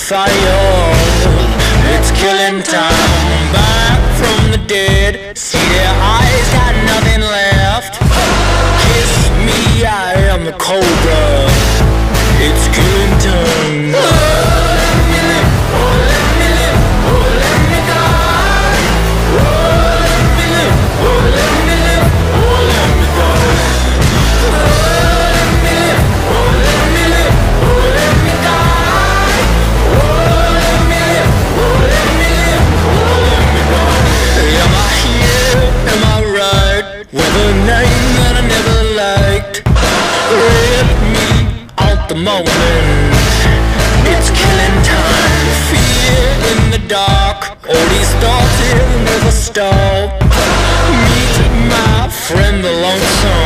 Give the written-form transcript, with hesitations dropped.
fire. It's killing time. Back from the dead, see their eyes got nothing left. Kiss me, I am the cobra. It's killing time. Oh, let me live, oh, let me live, oh, let me die. Oh, let me live, oh, let me live, oh, let me die. Oh, let me live, oh, let me live, oh, let me die. Oh, let me live, oh, let me live, oh, let me die. Am I here? Am I right? With a name that I never liked. Rip me out the moment. It's killing time. Fear in the dark. All these thoughts will never stop. Meet my friend the lonesome.